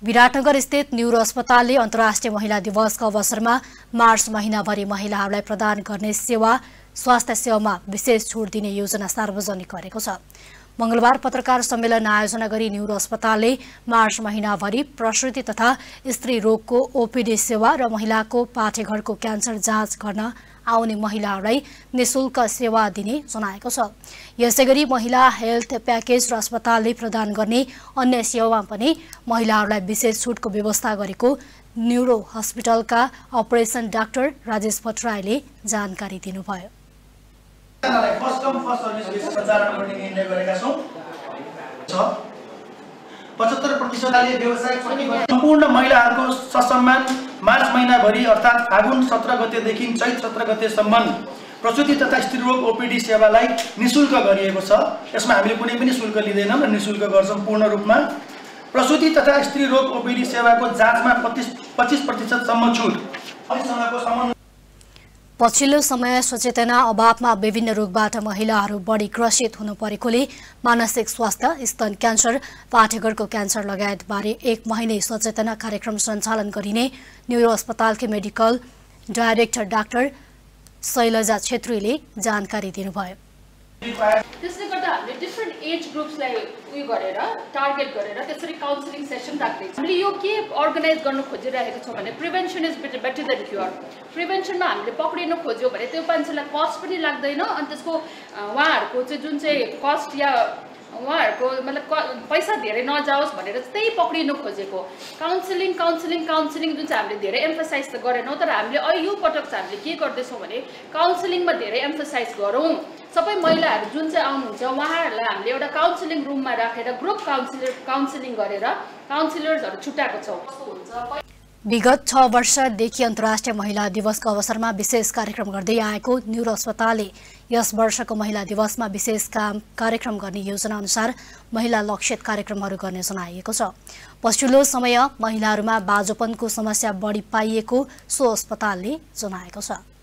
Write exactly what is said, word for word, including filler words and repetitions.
विराटनगर स्थित न्यूरो अस्पतालले अन्तर्राष्ट्रिय महिला दिवसको अवसरमा मार्च महिनाभरि महिलाहरूलाई प्रदान गर्ने सेवा स्वास्थ्य सेवामा विशेष छुट दिने योजना सार्वजनिक गरेको छ। मंगलबार पत्रकार सम्मेलन आयोजना गरी न्यूरो अस्पतालले मार्च महिनाभरि प्रसूति तथा स्त्री रोगको ओपीडी सेवा र महिलाको पाठेघरको क्यान्सर जाँच गर्न आउने महिलाहरूलाई निशुल्क सेवा दिने जनाएको छ। यसैगरी महिला हेल्थ प्याकेज र अस्पतालले प्रदान गर्ने अन्य सेवामा पनि महिलाहरूलाई विशेष छुटको व्यवस्था गरेको न्यूरो हस्पिटलका अपरेसन डाक्टर राजेश भट्टराईले जानकारी दिनुभयो। पचहत्तर प्रतिशत सम्पूर्ण महिलाहरूको ससम्मान मार्च महिनाभरि अर्थात् फागुन सत्र गतेदेखि चैत सत्र गतेसम्म प्रसूति तथा स्त्रीरोग ओपीडी सेवालाई निशुल्क गरिएको छ। यसमा हामीले कुनै पनि शुल्क लिँदैनौँ र निशुल्क गर्छौँ पूर्ण रूपमा। प्रसूति तथा स्त्रीरोग ओपीडी सेवाको जाँचमा पच्चीस प्रतिशतसम्म छुट। पछिल्लो समय सचेतना अभावमा विभिन्न रोगबाट महिलाहरू बढी ग्रसित हुनु परेकोले मानसिक स्वास्थ्य, स्तन क्यान्सर, पाठेघरको क्यान्सर लगायत बारे एक महिने सचेतना कार्यक्रम सञ्चालन गरिने न्यूरो अस्पतालकी मेडिकल डाइरेक्टर डाक्टर शैलजा छेत्रीले जानकारी दिनुभयो। त्यसले गर्दा हामीले डिफ्रेन्ट एज ग्रुप्सलाई उयो गरेर टार्गेट गरेर त्यसरी काउन्सिलिङ सेसन राख्दैछौँ। हामीले यो के अर्गनाइज गर्न खोजिरहेको छौँ भने prevention is better better than cure. प्रिभेन्सनमा हामीले पक्रिन खोज्यो भने त्यो मान्छेलाई कस्ट पनि लाग्दैन अनि त्यसको उहाँहरूको चाहिँ जुन चाहिँ कस्ट या उहाँहरूको मतलब पैसा धेरै नजाओस् भनेर त्यही पक्रिन खोजेको। काउन्सिलिङ काउन्सिलिङ काउन्सिलिङ जुन चाहिँ हामीले धेरै एम्फसाइज त गरेनौँ, तर हामीले अहिले यो पटक चाहिँ हामीले के गर्दैछौँ भने काउन्सिलिङमा धेरै एम्फसाइज गरौँ। सबै महिलाहरू जुन चाहिँ आउनुहुन्छ उहाँहरूलाई हामीले एउटा काउन्सिलिङ रुममा राखेर ग्रुप काउन्सिलर काउन्सिलिङ गरेर काउन्सिलर्सहरू छुट्याएको छौँ। विगत छ वर्षदेखि अन्तर्राष्ट्रिय महिला दिवसको अवसरमा विशेष कार्यक्रम गर्दै आएको न्यूरो अस्पतालले यस वर्षको महिला दिवसमा विशेष काम कार्यक्रम गर्ने योजना अनुसार महिला लक्षित कार्यक्रमहरू गर्ने जनाइएको छ। पछिल्लो समय महिलाहरूमा बाजोपनको समस्या बढी पाइएको सो अस्पतालले जनाएको छ।